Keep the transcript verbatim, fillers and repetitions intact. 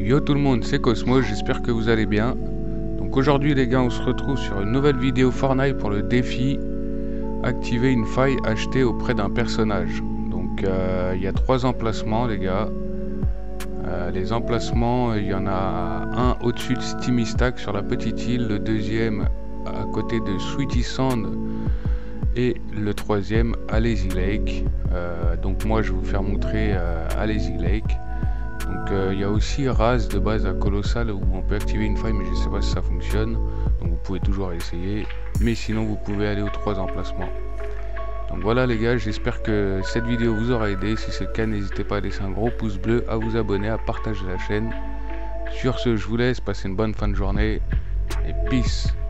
Yo tout le monde, c'est Cosmo, j'espère que vous allez bien. Donc aujourd'hui les gars, on se retrouve sur une nouvelle vidéo Fortnite pour le défi activer une faille achetée auprès d'un personnage. Donc il euh, y a trois emplacements les gars. Euh, les emplacements, il y en a un au-dessus de Steamy Stack sur la petite île, le deuxième à côté de Sweetie Sand et le troisième à Lazy Lake. Euh, donc moi je vais vous faire montrer euh, à Lazy Lake. Donc il euh, y a aussi Raz de base à Colossal où on peut activer une faille, mais je sais pas si ça fonctionne, donc vous pouvez toujours essayer, mais sinon vous pouvez aller aux trois emplacements. Donc voilà les gars, j'espère que cette vidéo vous aura aidé. Si c'est le cas, n'hésitez pas à laisser un gros pouce bleu, à vous abonner, à partager la chaîne. Sur ce, je vous laisse, passez une bonne fin de journée et peace.